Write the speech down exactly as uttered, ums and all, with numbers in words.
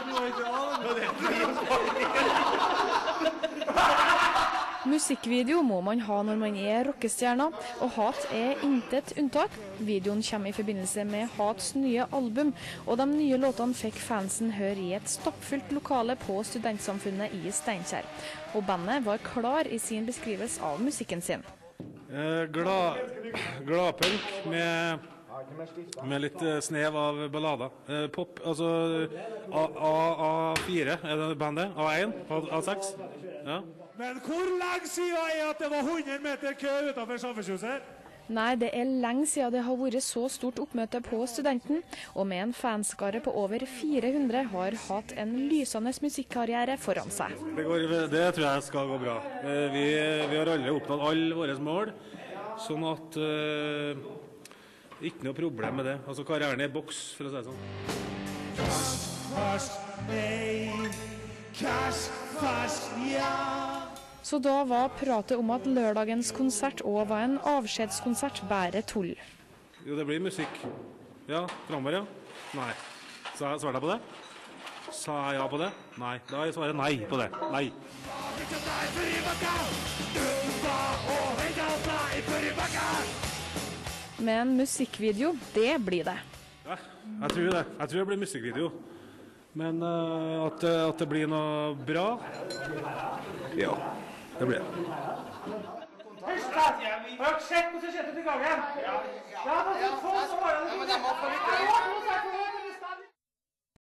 Musikkvideo må man ha når man er rockestjerner, og Hat er intet unntak. Videoen kommer i forbindelse med Hats nye album, og de nye låtene fikk fansen høre i et stappfullt lokale på Studentsamfunnet i Steinkjer. Og bandet var klar i sin beskrivelse av musikken sin. Eh, glad, gladpunk med, med litt snev av ballader. Eh, pop, altså A fire er det bandet, A én, A seks. Ja. Men hvor lenge siden er at det var hundre meter kø utenfor Samfunnshuset? Nei, det er lenge siden det har vært så stort oppmøte på Studenten, og med en fanskare på over fire hundre har hatt en lysende musikkarriere foran seg. Det, går, det tror jeg skal gå bra. Vi, vi har alle oppnådd alle våre mål, sånn at uh, ikke noe problem med det. Altså karrieren er boks, for å si det sånn. Cash, fast, nei. Cash, fast, ja. Så da var pratet om at lørdagens konsert også var en avskjedskonsert bare tull. Jo, det blir musikk. Ja, fremover, ja. Nei. Så jeg svaret på det? Sa jeg ja på det? Nei. Da er svaret nei på det. Nei. Men musikkvideo, det blir det. Ja, jeg tror det. Jeg tror det blir musikkvideo. Men uh, at, at det blir noe bra? Ja. Det blir det. Hysj da! Har dere sett hvordan det skjedde ut i gangen? Ja, ja, ja. Ja, men de må få litt